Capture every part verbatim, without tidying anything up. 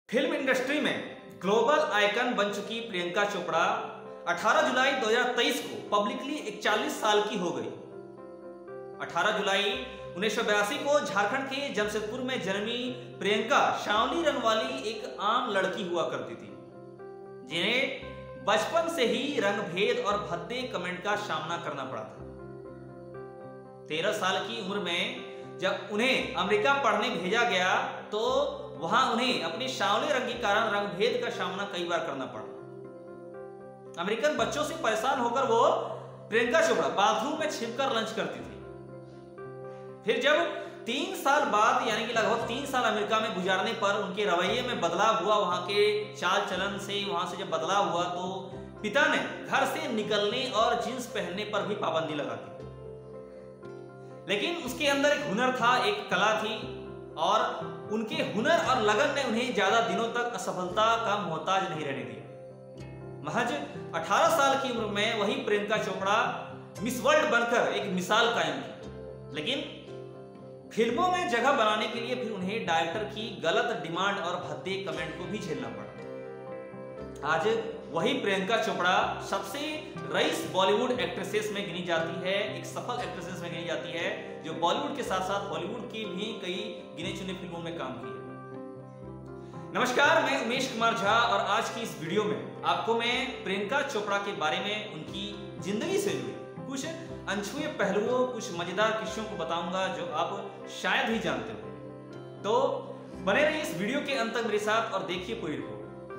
Film industry में global icon बन चुकी प्रियंका चोपड़ा अठारह जुलाई दो हज़ार तेईस को पब्लिकली इकतालीस साल की हो गई। अठारह जुलाई उन्नीस सौ बयासी को झारखंड के जमशेदपुर में जन्मी प्रियंका सांवली रंग वाली एक आम लड़की हुआ करती थी, जिन्हें बचपन से ही रंग भेद और भद्दे कमेंट का सामना करना पड़ा था। तेरह साल की उम्र में जब उन्हें अमेरिका पढ़ने भेजा गया तो वहां उन्हें अपने सांवले रंग के कारण रंग भेद का सामना कई बार करना पड़ा। अमेरिकन बच्चों से परेशान होकर वो प्रियंका चोपड़ा बाथरूम में छिपकर लंच करती थी। फिर जब तीन साल बाद यानी कि लगभग तीन साल अमेरिका में गुजारने पर उनके रवैये में बदलाव हुआ, वहां के चाल चलन से वहां से जब बदलाव हुआ तो पिता ने घर से निकलने और जींस पहनने पर भी पाबंदी लगा दी। लेकिन उसके अंदर एक हुनर था, एक कला थी और उनके हुनर और लगन ने उन्हें ज्यादा दिनों तक असफलता का मोहताज नहीं रहने दिया। महज अठारह साल की उम्र में वही प्रियंका चोपड़ा मिस वर्ल्ड बनकर एक मिसाल कायम की। लेकिन फिल्मों में जगह बनाने के लिए फिर उन्हें डायरेक्टर की गलत डिमांड और भद्दे कमेंट को भी झेलना पड़ा। आज वही प्रियंका चोपड़ा सबसे रईस बॉलीवुड एक्ट्रेसेस में गिनी जाती है, एक सफल एक्ट्रेसेस में गिनी जाती है जो बॉलीवुड के साथ साथ हॉलीवुड की भी कई गिने चुने फिल्मों में काम की है। नमस्कार, मैं उमेश कुमार झा और आज की इस वीडियो में आपको मैं प्रियंका चोपड़ा के बारे में, उनकी जिंदगी से जुड़े कुछ अनछुए पहलुओं, कुछ मजेदार किस्सों को बताऊंगा जो आप शायद ही जानते हो। तो बने रहिए इस वीडियो के अंत तक मेरे साथ और देखिए पूरी रिपोर्ट।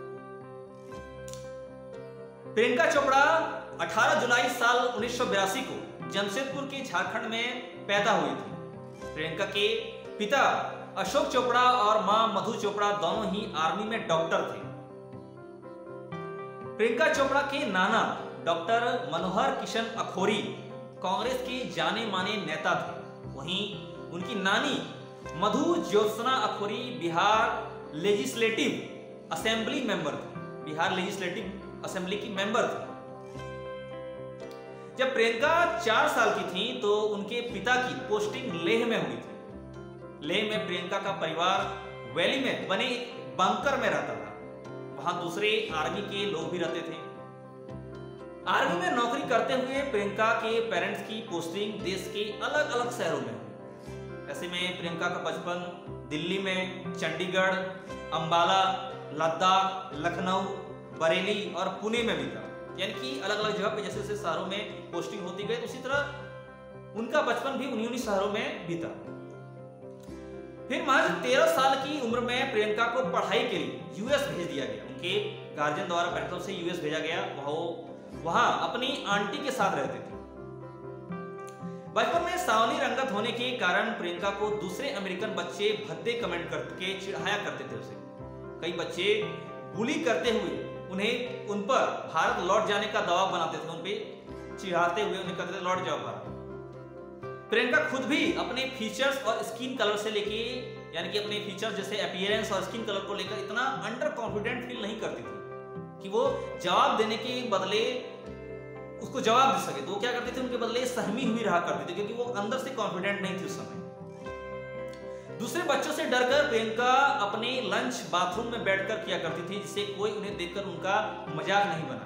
प्रियंका चोपड़ा अठारह जुलाई साल उन्नीस सौ बयासी को जमशेदपुर के झारखंड में पैदा हुई थी। प्रियंका के पिता अशोक चोपड़ा और मां मधु चोपड़ा दोनों ही आर्मी में डॉक्टर थे। प्रियंका चोपड़ा के नाना डॉक्टर मनोहर किशन अखोरी कांग्रेस के जाने माने नेता थे। वहीं उनकी नानी Madhu Jyotsna Akhouri Bihar legislative assembly member थी, बिहार लेजिस्लेटिव असेंबली की मेंबर थी। जब प्रियंका चार साल की थी तो उनके पिता की पोस्टिंग लेह में हुई थी। लेह में प्रियंका का परिवार वैली में बने एक बंकर में रहता था। वहां दूसरे आर्मी के लोग भी रहते थे। आर्मी में नौकरी करते हुए प्रियंका के पेरेंट्स की पोस्टिंग देश के अलग अलग शहरों में हुई। ऐसे में प्रियंका का बचपन दिल्ली में, चंडीगढ़, अंबाला, लद्दाख, लखनऊ, बरेली और पुणे में बीता। यानी कि अलग अलग जगह पे जैसे जैसे शहरों में पोस्टिंग होती गई उसी तरह उनका बचपन भी उन्हीं उन्हीं शहरों में बीता। फिर महज तेरह साल की उम्र में प्रियंका को पढ़ाई के लिए यूएस भेज दिया गया। उनके गार्जियन द्वारा पैसों से यूएस भेजा गया। वो वहां अपनी आंटी के साथ रहते थे। बचपन में सांवली रंगत होने के कारण प्रियंका को दूसरे अमेरिकन बच्चे भद्दे कमेंट करके चिढ़ाया करते थे उसे। कई बच्चे बुली करते हुए उन्हें उन पर भारत लौट जाने का दबाव बनाते थे, उन पे चिढ़ाते हुए उन्हें कहते थे लौट जाओ भारत। प्रियंका खुद भी अपने फीचर्स और स्किन कलर से लेके यानी कि अपने फीचर्स जैसे अपीयरेंस और स्किन कलर को लेकर इतना अंडर कॉन्फिडेंट फील नहीं करती थी कि वो जवाब देने के बदले उसको जवाब दे सके। तो वो क्या करते थे, उनके बदले सहमी हुई रहा करते थे क्योंकि वो अंदर से कॉन्फिडेंट नहीं थी उस समय। दूसरे बच्चों से डरकर प्रियंका अपने लंच बाथरूम में बैठकर किया करती थी, जिससे कोई उन्हें देखकर उनका मजाक नहीं बना।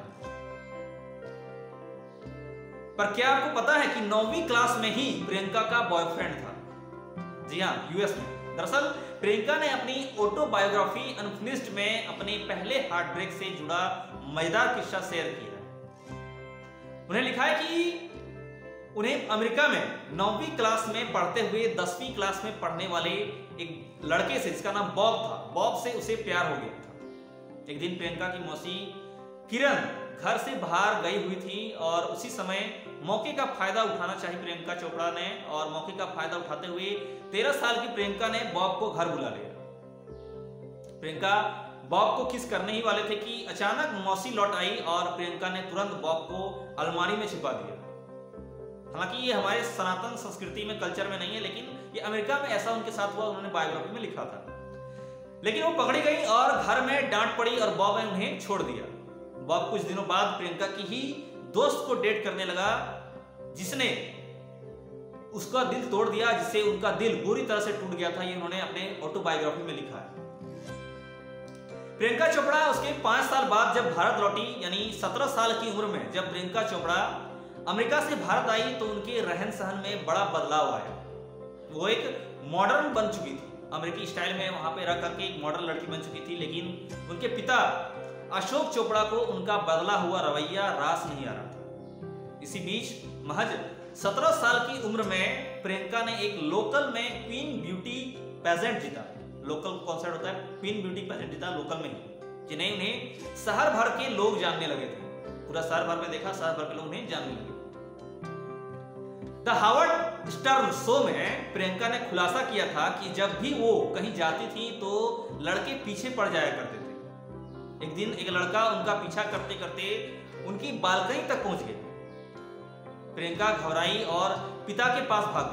पर क्या आपको पता है कि नौवीं क्लास में ही प्रियंका का बॉयफ्रेंड था? जी हाँ, यूएस में। दरअसल प्रियंका ने अपनी ऑटोबायोग्राफी अनफिनिश्ड में अपने पहले हार्ट ब्रेक से जुड़ा मजेदार किस्सा शेयर किया है। उन्हें लिखा है कि उन्हें अमेरिका में नौवीं क्लास में पढ़ते हुए दसवीं क्लास में पढ़ने वाले एक लड़के से, जिसका नाम बॉब था, बॉब से उसे प्यार हो गया था। एक दिन प्रियंका की मौसी किरण घर से बाहर गई हुई थी और उसी समय मौके का फायदा उठाना चाहिए प्रियंका चोपड़ा ने, और मौके का फायदा उठाते हुए तेरह साल की प्रियंका ने बॉब को घर बुला लिया। प्रियंका बॉब को किस करने ही वाले थे कि अचानक मौसी लौट आई और प्रियंका ने तुरंत बॉब को अलमारी में छिपा दिया। हालांकि ये हमारे सनातन संस्कृति में, कल्चर में नहीं है, लेकिन ये अमेरिका में ऐसा उनके साथ हुआ, उन्होंने बायोग्राफी में लिखा था। लेकिन वो पकड़ी गई और घर में डांट पड़ी और बॉब ने उन्हें छोड़ दिया। बॉब कुछ दिनों बाद प्रियंका की ही दोस्त को डेट करने लगा, जिसने उसका दिल तोड़ दिया, जिससे उनका दिल बुरी तरह से टूट गया था। ये उन्होंने अपने ऑटोबायोग्राफी में लिखा है। प्रियंका चोपड़ा उसके पांच साल बाद जब भारत लौटी, यानी सत्रह साल की उम्र में जब प्रियंका चोपड़ा अमेरिका से भारत आई तो उनके रहन सहन में बड़ा बदलाव आया। वो एक मॉडर्न बन चुकी थी, अमेरिकी स्टाइल में वहां पे रह करके एक मॉडर्न लड़की बन चुकी थी। लेकिन उनके पिता अशोक चोपड़ा को उनका बदला हुआ रवैया रास नहीं आ रहा था। इसी बीच महज सत्रह साल की उम्र में प्रियंका ने एक लोकल में क्वीन ब्यूटी पेजेंट जीता। लोकल कॉन्सेप्ट होता है, क्वीन ब्यूटी पेजेंट जीता लोकल में ही, जिन्हें उन्हें शहर भर के लोग जानने लगे थे। पूरा शहर भर में देखा, शहर भर के लोग उन्हें जानने लगे। द हावर्ड स्टर्न शो में प्रियंका ने खुलासा किया था कि जब भी वो कहीं जाती थी तो लड़के पीछे पड़ जाया करते थे। एक दिन एक लड़का उनका पीछा करते करते उनकी बालकनी तक पहुंच गया। प्रियंका घबराई और पिता के पास भाग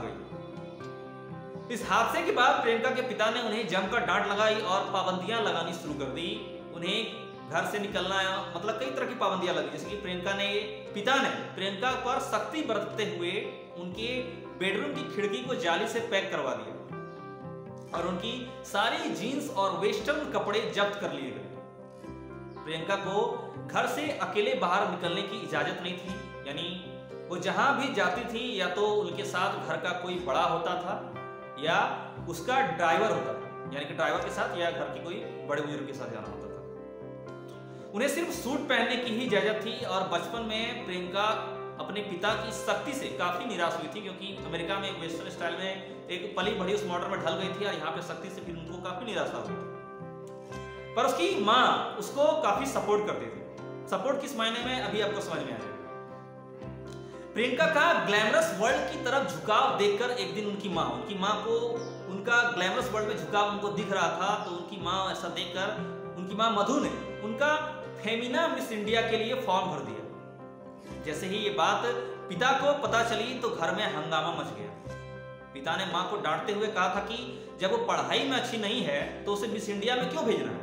गई। इस हादसे के बाद प्रियंका के पिता ने उन्हें जमकर डांट लगाई और पाबंदियां लगानी शुरू कर दी। उन्हें घर से निकलना, मतलब कई तरह की पाबंदियां लगी, जैसे कि प्रियंका ने पिता ने प्रियंका पर सख्ती बरतते हुए उनके बेडरूम की खिड़की को जाली से पैक करवा दिया और उनकी सारी जीन्स और वेस्टर्न कपड़े जब्त कर लिए गए। प्रियंका को घर से अकेले बाहर निकलने की इजाजत नहीं थी, यानी वो जहां भी जाती थी या तो उनके साथ घर का कोई बड़ा होता था या उसका ड्राइवर होता था, यानी कि ड्राइवर के साथ या घर के कोई बड़े बुजुर्ग के साथ जाना होता था। उन्हें सिर्फ सूट पहनने की ही इजाजत थी और बचपन में प्रियंका अपने पिता की सख्ती से काफी निराश हुई थी, क्योंकि अमेरिका में एक वेस्टर्न स्टाइल में एक पली बढ़ी उस मॉडल में ढल गई थी और यहाँ पे सख्ती से फिर उनको काफी निराशा हुई थी। पर उसकी माँ उसको काफी सपोर्ट करती थी। सपोर्ट किस मायने में, अभी आपको समझ में आएगा। प्रियंका का ग्लैमरस वर्ल्ड की तरफ झुकाव देखकर एक दिन उनकी माँ उनकी माँ को उनका ग्लैमरस वर्ल्ड में झुकाव उनको दिख रहा था, तो उनकी माँ ऐसा देखकर उनकी माँ मधु ने उनका फेमिना मिस इंडिया के लिए फॉर्म भर दिया। जैसे ही ये बात पिता को पता चली तो घर में हंगामा मच गया। पिता ने मां को डांटते हुए कहा था कि जब वो पढ़ाई में अच्छी नहीं है तो उसे मिस इंडिया में क्यों भेजना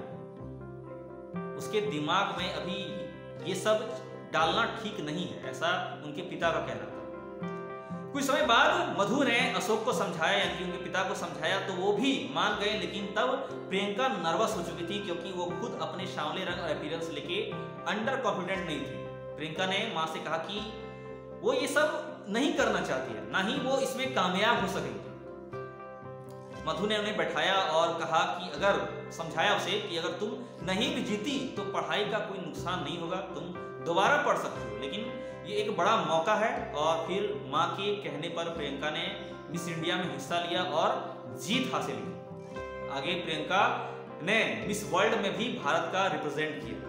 है। उसके दिमाग में अभी ये सब डालना ठीक नहीं है, ऐसा उनके पिता का कहना था। कुछ समय बाद मधु ने अशोक को समझाया, यानी कि उनके पिता को समझाया, तो वो भी मान गए। लेकिन तब प्रियंका नर्वस हो चुकी थी, क्योंकि वो खुद अपने सांवले रंग और अपीयरेंस लेके अंडर कॉन्फिडेंट नहीं थी। प्रियंका ने मां से कहा कि वो ये सब नहीं करना चाहती है, ना ही वो इसमें कामयाब हो सकेगी। मधु ने उन्हें बैठाया और कहा कि अगर समझाया उसे कि अगर तुम नहीं भी जीती तो पढ़ाई का कोई नुकसान नहीं होगा, तुम दोबारा पढ़ सकते हो, लेकिन ये एक बड़ा मौका है। और फिर मां के कहने पर प्रियंका ने मिस इंडिया में हिस्सा लिया और जीत हासिल की। आगे प्रियंका ने मिस वर्ल्ड में भी भारत का रिप्रेजेंट किया।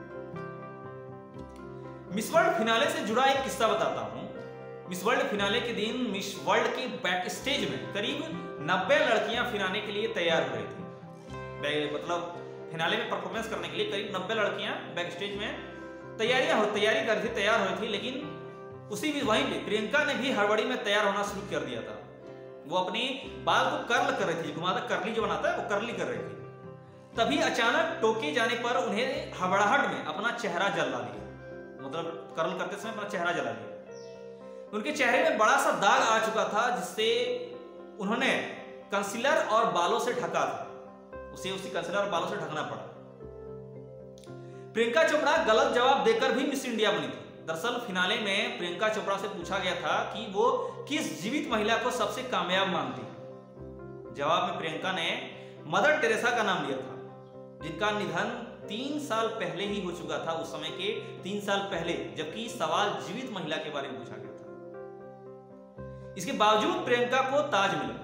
मिस वर्ल्ड फिनाले से जुड़ा एक किस्सा बताता हूं। मिस वर्ल्ड फिनाले के दिन मिस वर्ल्ड के बैक स्टेज में करीब नब्बे लड़कियां फिनाले के लिए तैयार हो रही थी। मतलब फिनाले में परफॉर्मेंस करने के लिए करीब नब्बे लड़कियां बैक स्टेज में तैयारियां हो तैयारी कर रही थी तैयार हो रही थी। लेकिन उसी भी वहीं पे प्रियंका ने भी हड़बड़ी में तैयार होना शुरू कर दिया था। वो अपने बाल को कर्ल कर रही थी, घुमाता कर्ली जो बनाता है वो कर्ली कर रही थी। तभी अचानक टोके जाने पर उन्हें हड़बड़ाहट में अपना चेहरा जला लिया, मतलब कर्ल करते समय अपना चेहरा जला लिया। उनके चेहरे में बड़ा सा दाग आ चुका था, जिससे उन्होंने कंसीलर और बालों से ढका था। उसे उसी कंसीलर और बालों से ढकना पड़ा। प्रियंका चोपड़ा गलत जवाब देकर भी मिस इंडिया बनी थी। दरअसल फिनाले में प्रियंका चोपड़ा से पूछा गया था कि वो किस जीवित महिला को सबसे कामयाब मानती है। जवाब में प्रियंका ने मदर टेरेसा का नाम लिया था, जिनका निधन तीन साल पहले ही हो चुका था, उस समय के तीन साल पहले, जबकि सवाल जीवित महिला के बारे में पूछा गया था। इसके बावजूद प्रियंका को ताज मिला।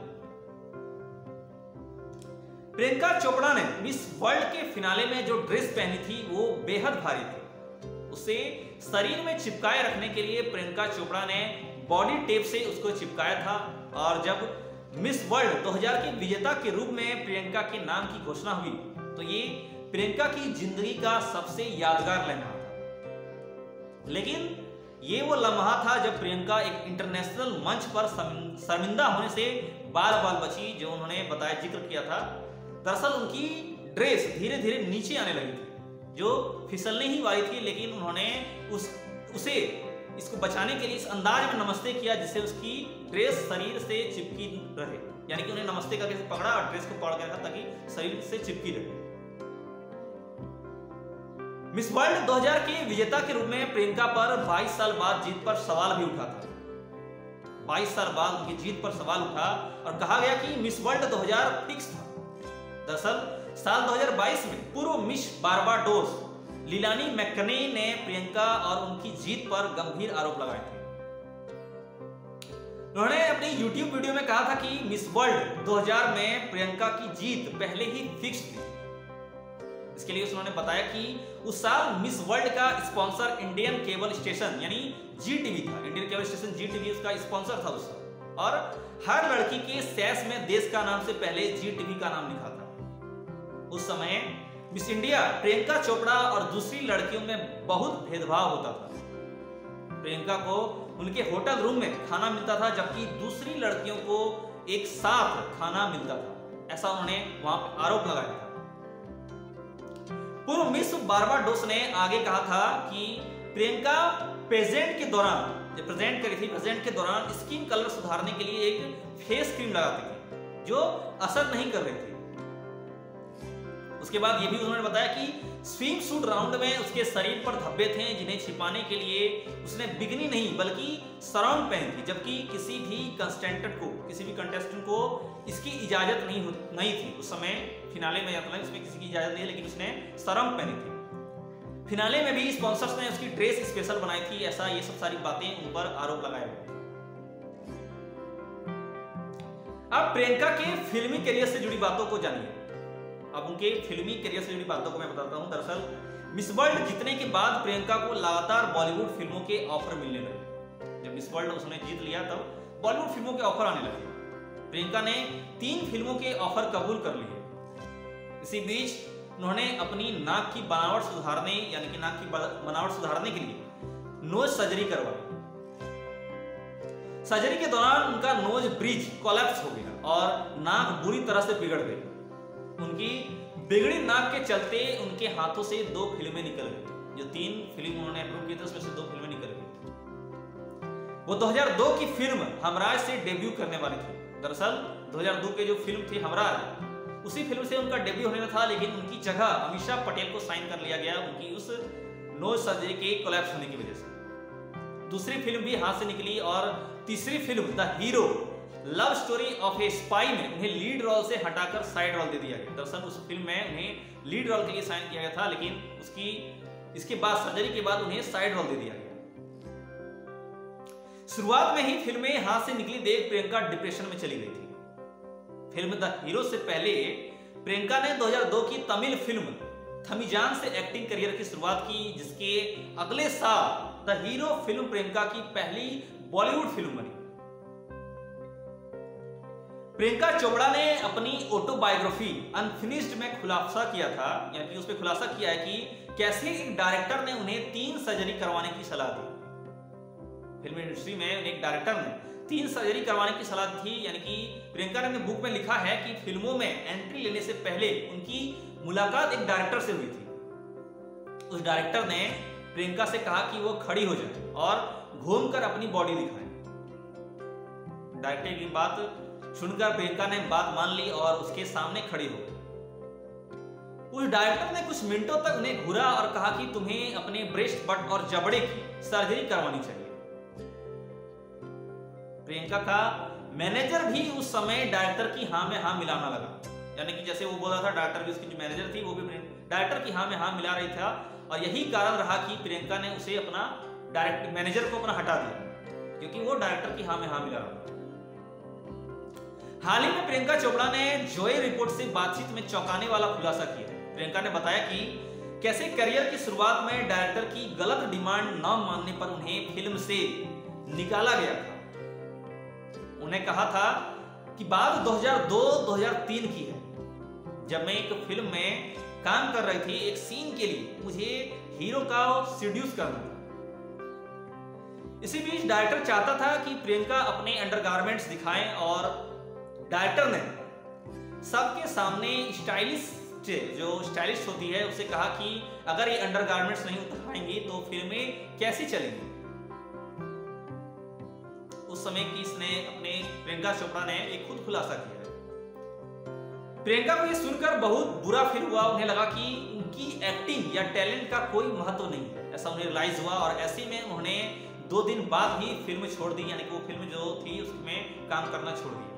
प्रियंका चोपड़ा ने मिस वर्ल्ड के फिनाले में जो ड्रेस पहनी थी वो बेहद भारी थी। उसे शरीर में चिपकाए रखने के लिए प्रियंका चोपड़ा ने बॉडी टेप से उसको चिपकाया था। और जब मिस वर्ल्ड दो हज़ार के विजेता के रूप में प्रियंका के नाम की घोषणा हुई तो ये प्रियंका की जिंदगी का सबसे यादगार लम्हा था। लेकिन ये वो लम्हा था जब प्रियंका एक इंटरनेशनल मंच पर शर्मिंदा होने से बाल बाल बची, जो उन्होंने बताया जिक्र किया था। दरअसल उनकी ड्रेस धीरे धीरे नीचे आने लगी थी, जो फिसलने ही वाली थी, लेकिन उन्होंने उस उसे इसको बचाने के लिए इस अंदाज में नमस्ते किया जिससे उसकी ड्रेस शरीर से चिपकी रहे, यानी कि उन्हें नमस्ते करके पकड़ा और ड्रेस को पकड़ के रखा ताकि शरीर से चिपकी रहे। मिस वर्ल्ड दो हज़ार के विजेता के रूप में प्रियंका पर बाईस साल बाद जीत पर सवाल भी उठा था। बाईस साल बाद उनकी जीत पर सवाल उठा और कहा गया कि मिस वर्ल्ड दो हज़ार फिक्स था। दरअसल साल दो हज़ार बाईस में पूर्व मिस बारबाडोस लीलानी मैकने ने प्रियंका और उनकी जीत पर गंभीर आरोप लगाए थे। उन्होंने अपनी यूट्यूब वीडियो में कहा था कि मिस वर्ल्ड दो हज़ार में प्रियंका की जीत पहले ही फिक्स थी। इसके लिए उन्होंने बताया कि उस साल मिस वर्ल्ड का स्पॉन्सर इंडियन केबल स्टेशन यानी जी टीवी था। Indian cable station Zee TV उसका स्पॉन्सर था उस साल, और हर लड़की के सैस में देश का नाम से पहले जी टीवी का नाम लिखा था। उस समय मिस इंडिया प्रियंका चोपड़ा और दूसरी लड़कियों में बहुत भेदभाव होता था। प्रियंका को उनके होटल रूम में खाना मिलता था, जबकि दूसरी लड़कियों को एक साथ खाना मिलता था। ऐसा उन्होंने वहां पर आरोप लगाया था। पूर्व मिस बारबाडोस ने आगे कहा था कि प्रियंका प्रेजेंट के दौरान जब प्रेजेंट करी थी प्रेजेंट के दौरान स्किन कलर सुधारने के लिए एक फेस क्रीम लगाती थी जो असर नहीं कर रही थी। उसके बाद ये भी उन्होंने बताया कि स्विम सूट राउंड में उसके शरीर पर धब्बे थे जिन्हें छिपाने के लिए उसने बिगनी नहीं बल्कि सराउंड पहनी थी, जबकि किसी भी कंटेस्टेंट को किसी भी कंटेस्टेंट को इसकी इजाजत नहीं नहीं थी। उस समय फिनाले में मतलब इसमें किसी की इजाजत नहीं है, लेकिन उसने सराउंड पहनी थी। फिनाले में भी स्पॉन्सर्स ने उसकी ड्रेस स्पेशल बनाई थी। ऐसा ये सब सारी बातें उन पर आरोप लगाए गए। अब प्रियंका के फिल्मी करियर से जुड़ी बातों को जानिए। अब उनके फिल्मी करियर से जुड़ी बातों को मैं बताता हूं। दरअसल मिस वर्ल्ड जीतने के बाद प्रियंका को लगातार बॉलीवुड फिल्मों के ऑफर मिलने लगे। जब मिस वर्ल्ड उसने जीत लिया तब बॉलीवुड फिल्मों के ऑफर आने लगे। प्रियंका ने तीन फिल्मों के ऑफर कबूल कर लिए। इसी बीच उन्होंने अपनी नाक की बनावट सुधारने यानी कि नाक की बनावट सुधारने के लिए नोज सर्जरी करवाई। सर्जरी के दौरान उनका नोज ब्रिज कोलैप्स हो गया और नाक बुरी तरह से बिगड़ गई। उनकी बिगड़ी नाक के चलते उनके हाथों से दो फिल्में निकल गई। जो तीन फिल्म उन्होंने अप्रूव की थी उसमें से दो फिल्में निकल गई। वो दो हज़ार दो की फिल्म हमराज से डेब्यू करने वाली थी। दरअसल दो हज़ार दो की जो फिल्म थी हमराज, उसी फिल्म से उनका डेब्यू होने था, लेकिन उनकी जगह अमीषा पटेल को साइन कर लिया गया उनकी उस नोज सर्जरी के कोलैप्स होने की वजह से। दूसरी फिल्म भी हाथ से निकली और तीसरी film the hero love story of a spy में उन्हें लीड रोल से हटाकर साइड रोल दे दिया गया। दरअसल उस फिल्म में उन्हें लीड रोल के लिए साइन किया गया था, लेकिन उसकी इसके बाद सर्जरी के बाद उन्हें साइड रोल दे दिया गया। शुरुआत में ही फिल्में हाथ से निकली देख प्रियंका डिप्रेशन में चली गई थी। फिल्म द हीरो से पहले प्रियंका ने दो हज़ार दो की तमिल फिल्म थमीजान से एक्टिंग करियर की शुरुआत की, जिसके अगले साल द हीरो फिल्म प्रियंका की पहली बॉलीवुड फिल्म बनी। प्रियंका चोपड़ा ने अपनी ऑटोबायोग्राफी अनफिनिश्ड में खुलासा किया था, यानी उसमें खुलासा किया है कि कैसे एक डायरेक्टर ने उन्हें तीन सर्जरी करवाने की सलाह दी। फिल्म इंडस्ट्री में एक डायरेक्टर ने तीन सर्जरी करवाने की सलाह दी, यानी कि प्रियंका ने अपने बुक में लिखा है कि फिल्मों में एंट्री लेने से पहले उनकी मुलाकात एक डायरेक्टर से हुई थी। उस डायरेक्टर ने प्रियंका से कहा कि वो खड़ी हो जाए और घूमकर अपनी बॉडी दिखाएं। डायरेक्टर की बात सुनकर प्रियंका ने बात मान ली और उसके सामने खड़ी हो गई। उस डायरेक्टर ने कुछ मिनटों तक उन्हें घूरा और कहा कि तुम्हें अपने ब्रेस्ट, बट और जबड़े की सर्जरी करवानी चाहिए। प्रियंका का मैनेजर भी उस समय डायरेक्टर की हाँ में हाँ मिलाना लगा, यानी कि जैसे वो बोल रहा था डायरेक्टर भी, उसकी जो मैनेजर थी वो भी डायरेक्टर की हाँ में हाँ मिला रही था, और यही कारण रहा कि प्रियंका ने उसे अपना डायरेक्टर मैनेजर को अपना हटा दिया, क्योंकि वो डायरेक्टर की हाँ में हाँ मिला रहा था। हाल ही में प्रियंका चोपड़ा ने जोए रिपोर्ट से बातचीत में चौंकाने वाला खुलासा किया। प्रियंका ने बताया कि कैसे करियर की शुरुआत में डायरेक्टर की गलत डिमांड न मानने पर उन्हें फिल्म से निकाला गया था। उन्हें कहा था कि बात दो हज़ार दो दो हज़ार तीन की है, जब मैं एक फिल्म में काम कर रही थी। एक सीन के लिए मुझे हीरो का सीड्यूस करना था। इसी बीच डायरेक्टर चाहता था कि प्रियंका अपने अंडरगारमेंट्स दिखाएं, और डायरेक्टर ने सबके सामने स्टाइलिश जो स्टाइलिश होती है उसे कहा कि अगर ये अंडरगारमेंट्स नहीं उठाएंगी तो फिल्में कैसी चलेंगी। उस समय की इसने अपने प्रियंका चोपड़ा ने एक खुद खुलासा किया। प्रियंका को ये सुनकर बहुत बुरा फील हुआ। उन्हें लगा कि उनकी एक्टिंग या टैलेंट का कोई महत्व नहीं है, ऐसा उन्हें रियलाइज हुआ और ऐसे में उन्होंने दो दिन बाद ही फिल्म छोड़ दी, यानी कि वो फिल्म जो थी उसमें काम करना छोड़ दिया।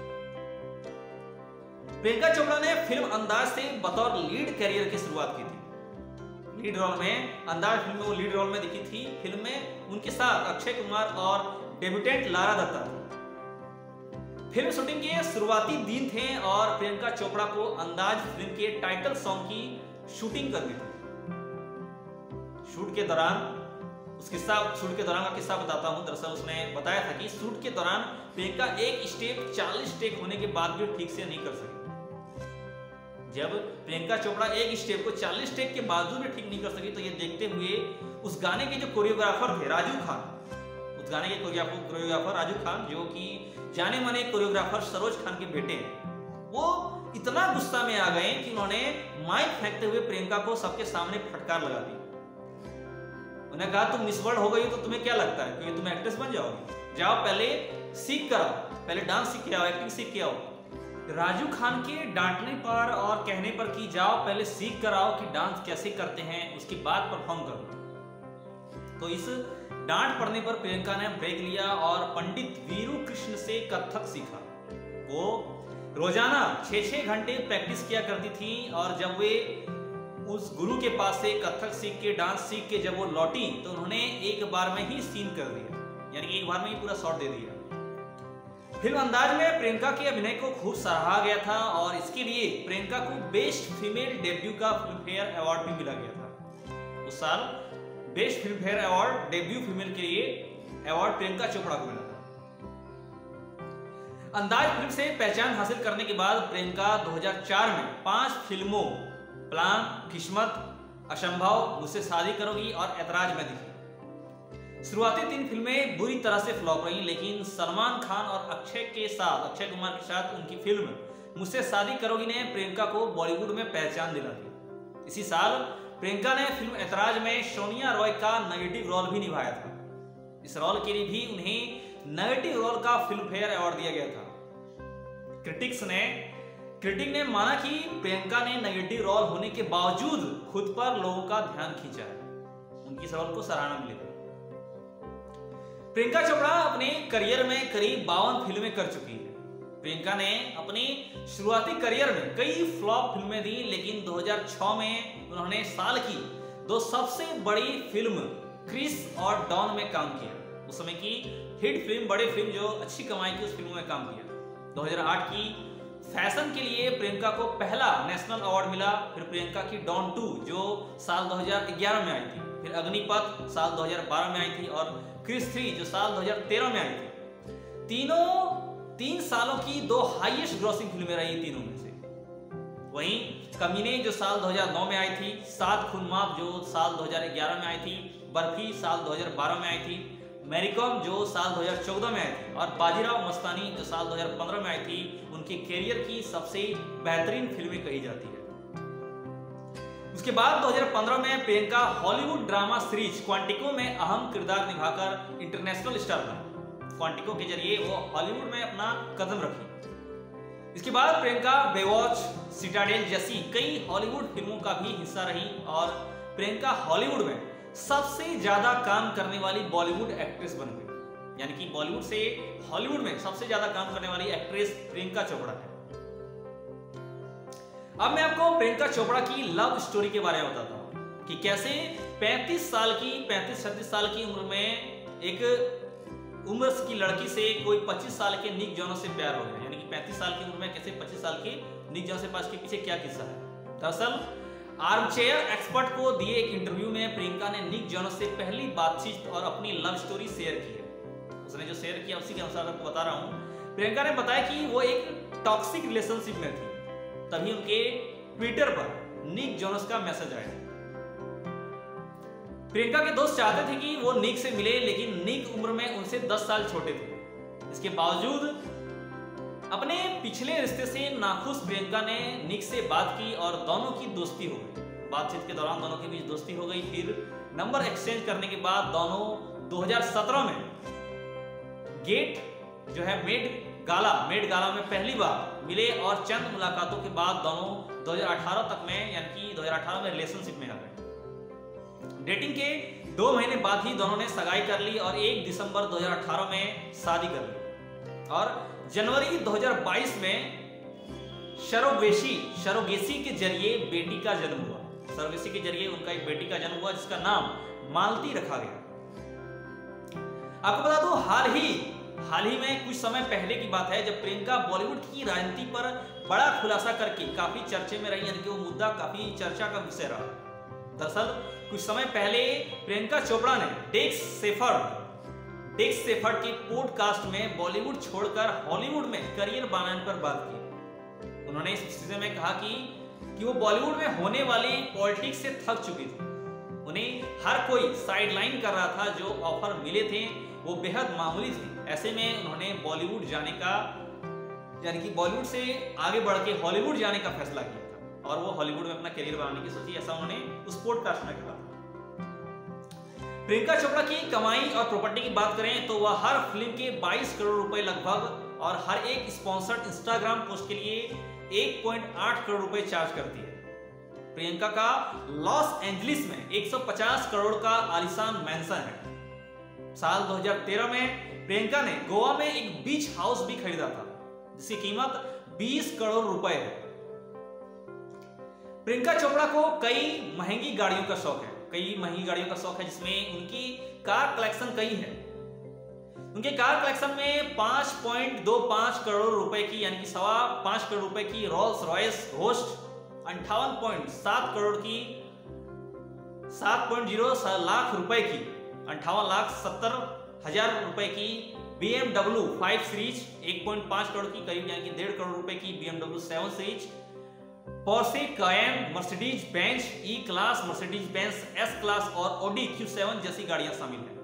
प्रियंका चोपड़ा ने फिल्म अंदाज से बतौर लीड कैरियर की शुरुआत की थी। लीड रोल में अंदाज फिल्म में वो लीड रोल में दिखी थी। फिल्म में उनके साथ अक्षय कुमार और डेब्यूटेंट लारा दत्ता थी। फिल्म शूटिंग के शुरुआती दिन थे और प्रियंका चोपड़ा को अंदाज फिल्म के टाइटल सॉन्ग की शूटिंग करनी थी। शूट के दौरान उस किस्सा शूट के दौरान का किस्सा बताता हूं। दरअसल उसने बताया था कि शूट के दौरान प्रियंका एक स्टेप चालीस टेक होने के बाद भी ठीक से नहीं कर सकी। जब प्रियंका चोपड़ा एक स्टेप को चालीस टेक के बावजूद भी ठीक नहीं कर सकी तो ये देखते हुए उस गाने के जो कोरियोग्राफर थे राजू खान, उस गाने के कोरियोग्राफर राजू खान जो कि जाने माने कोरियोग्राफर सरोज खान के बेटे हैं, वो इतना गुस्सा में आ गए कि उन्होंने माइक फेंकते हुए प्रियंका को सबके सामने फटकार लगा दी। उन्होंने कहा तुम मिस वर्ल्ड हो गई हो तो तुम्हें क्या लगता है कि तुम एक्ट्रेस बन जाओगी? जाओ पहले सीख कर आओ, पहले डांस सीख के आओ, एक्टिंग सीख के आओ। राजू खान के डांटने पर और कहने पर कि जाओ पहले सीख कर आओ कि डांस कैसे करते हैं, उसके बाद परफॉर्म करो। तो इस डांट पड़ने पर प्रियंका ने ब्रेक लिया और पंडित वीरू कृष्ण से कथक सीखा। वो रोजाना छह छह घंटे प्रैक्टिस किया करती थी और जब वे उस गुरु के पास से कथक सीख के डांस सीख के जब वो लौटी तो उन्होंने एक बार में ही सीन कर दिया, यानी एक बार में ही पूरा शॉट दे दिया। फिल्म अंदाज में प्रियंका के अभिनय को खूब सराहा गया था और इसके लिए प्रियंका को बेस्ट फीमेल डेब्यू का फिल्म फेयर अवार्ड भी मिला गया था। उस साल best Filmfare award debut female के लिए अवार्ड प्रियंका चोपड़ा को मिला था। अंदाज फिल्म से पहचान हासिल करने के बाद प्रियंका दो हज़ार चार में पांच फिल्मों प्लान, किस्मत, असंभव, मुझसे शादी करोगी और ऐतराज में दिखी। शुरुआती तीन फिल्में बुरी तरह से फ्लॉप रही, लेकिन सलमान खान और अक्षय के साथ अक्षय कुमार के साथ उनकी फिल्म मुझसे शादी करोगी ने प्रियंका को बॉलीवुड में पहचान दिला दी। इसी साल प्रियंका ने फिल्म ऐतराज में सोनिया रॉय का नेगेटिव रोल भी निभाया था। इस रोल के लिए भी उन्हें नेगेटिव रोल का फिल्म फेयर अवार्ड दिया गया था। क्रिटिक्स ने क्रिटिक ने माना कि प्रियंका ने नेगेटिव रोल होने के बावजूद खुद पर लोगों का ध्यान खींचा है, उनकी इस रोल को सराहना मिली। प्रियंका चोपड़ा अपने करियर में करीब बावन फिल्में कर चुकी है। प्रियंका ने अपनी शुरुआती करियर में कई फ्लॉप फिल्में दी, लेकिन दो हज़ार छह में उन्होंने साल की दो सबसे बड़ी फिल्म क्रिस और डॉन में काम किया। उस समय की हिट फिल्म, बड़े फिल्म जो अच्छी कमाई की, उस फिल्मों में काम किया। दो हज़ार आठ की फैशन के लिए प्रियंका को पहला नेशनल अवार्ड मिला। फिर प्रियंका की डॉन टू जो साल दो हज़ार ग्यारह में आई थी, फिर अग्निपथ साल दो हज़ार बारह में आई थी और क्रिस थ्री जो साल दो हज़ार तेरह में आई थी। तीनों तीन सालों की दो हाईएस्ट ग्रॉसिंग फिल्में रही तीनों में से। वहीं कमीने जो साल दो हज़ार नौ में आई थी, सात खून माफ जो साल दो हज़ार ग्यारह में आई थी, बर्फी साल दो हज़ार बारह में आई थी, मैरीकॉम जो साल दो हज़ार चौदह में आई थी और बाजीराव मस्तानी जो साल दो हज़ार पंद्रह में आई थी, उनके कैरियर की सबसे बेहतरीन फिल्में कही जाती है। उसके बाद दो हज़ार पंद्रह में Priyanka Hollywood drama series Quantico में अहम किरदार निभाकर इंटरनेशनल स्टार बनी। क्वांटिको के जरिए वो हॉलीवुड में अपना कदम रखी। इसके बाद प्रियंका बेवॉच, सिटाडेल जैसी कई हॉलीवुड फिल्मों का भी हिस्सा रही और प्रियंका हॉलीवुड में सबसे ज्यादा काम करने वाली बॉलीवुड एक्ट्रेस बन गई। यानी कि बॉलीवुड से हॉलीवुड में सबसे ज्यादा काम करने वाली एक्ट्रेस प्रियंका चोपड़ा है। अब मैं आपको प्रियंका चोपड़ा की लव स्टोरी के बारे में बताता हूं कि कैसे पैंतीस साल की पैंतीस छत्तीस साल की उम्र में एक उम्र की लड़की से कोई पच्चीस साल के निक जोनस से प्यार हो गया। यानी कि पैंतीस साल की उम्र में कैसे पच्चीस साल के निक जोनस के पास के पीछे क्या किस्सा है। दरअसल आर्मचेयर एक्सपर्ट को दिए एक इंटरव्यू में प्रियंका ने निक जोनस से पहली बातचीत और अपनी लव स्टोरी शेयर की है। उसने जो शेयर किया उसी के अनुसार आपको बता रहा हूं। प्रियंका ने बताया कि वो एक टॉक्सिक रिलेशनशिप में थी, तभी उनके ट्विटर पर निक जोनस का मैसेज आया। प्रियंका के दोस्त चाहते थे कि वो निक से मिले, लेकिन निक उम्र में उनसे दस साल छोटे थे। इसके बावजूद अपने पिछले रिश्ते से नाखुश प्रियंका ने निक से बात की और दोनों की दोस्ती हो गई। बातचीत के दौरान दोनों के बीच दोस्ती हो गई। फिर नंबर एक्सचेंज करने के बाद दोनों दो हज़ार सत्रह में गेट जो है मेड गाला मेड गाला में पहली बार मिले और चंद मुलाकातों के बाद दोनों दो हज़ार अठारह तक में, यानी कि दो हज़ार अठारह में रिलेशनशिप में आ गए। डेटिंग के दो महीने बाद ही दोनों ने सगाई कर ली और एक दिसंबर दो हज़ार अठारह में शादी कर ली और जनवरी दो हज़ार बाईस में सरोगेसी सरोगेसी के जरिए बेटी का जन्म हुआ। सरोगेसी के जरिए उनका एक बेटी का जन्म हुआ जिसका नाम मालती रखा गया। आपको बता दो, हाल ही हाल ही में कुछ समय पहले की बात है जब प्रियंका बॉलीवुड की राजनीति पर बड़ा खुलासा करके काफी चर्चे में रही, यानी कि वो मुद्दा काफी चर्चा का विषय रहा। दरअसल कुछ समय पहले प्रियंका चोपड़ा ने डेक्स सेफर्ड डेक्स सेफर्ड के पॉडकास्ट में बॉलीवुड छोड़कर हॉलीवुड में करियर बनाने पर बात की। उन्होंने इस विषय में कहा कि कि वो बॉलीवुड में होने वाली पॉलिटिक्स से थक चुकी थी। उन्हें हर कोई साइडलाइन कर रहा था, जो ऑफर मिले थे वो बेहद मामूली थे। ऐसे में उन्होंने बॉलीवुड जाने का, यानी कि बॉलीवुड से आगे बढ़ के हॉलीवुड जाने का फैसला किया था और वो हॉलीवुड में अपना करियर बनाने की सोची, ऐसा उन्होंने उस पॉडकास्ट में कहा। प्रियंका चोपड़ा की कमाई और प्रॉपर्टी की बात करें तो वह हर फिल्म के बाईस करोड़ रुपए लगभग और हर एक स्पॉन्सर्ड इंस्टाग्राम पोस्ट के लिए एक पॉइंट आठ करोड़ रुपए चार्ज करती है। प्रियंका का लॉस एंजलिस में एक सौ पचास करोड़ का आलीशान मैंशन है। साल दो हज़ार तेरह में प्रियंका ने गोवा में एक बीच हाउस भी खरीदा था जिसकी कीमत बीस करोड़ रुपए है। प्रियंका चोपड़ा को कई महंगी गाड़ियों का शौक है कई महंगी गाड़ियों का शौक है जिसमें उनकी कार कलेक्शन कई है। उनके कार कलेक्शन में पांच पॉइंट दो पांच करोड़ रुपए की, यानी कि सवा पांच करोड़ रुपए की रोल्स रॉयस घोस्ट, अंठावन पॉइंट सात करोड़ की सात पॉइंट जीरो लाख रुपए की अंठावन लाख सत्तर हजार रुपए की बीएमडब्ल्यू फाइव सीरीज, एक पॉइंट पांच करोड़ की करीब, यानी कि डेढ़ करोड़ रुपए की BMW seven series, Porsche Cayenne, Mercedes Benz E class, Mercedes Benz S class और ऑडी क्यू सेवन जैसी गाड़ियां शामिल हैं।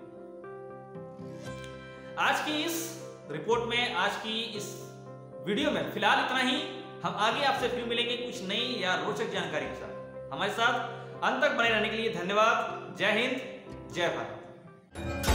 आज की इस रिपोर्ट में, आज की इस वीडियो में फिलहाल इतना ही। हम आगे आपसे फिर मिलेंगे कुछ नई या रोचक जानकारी के साथ। हमारे साथ अंत तक बने रहने के लिए धन्यवाद। जय हिंद, जय भारत।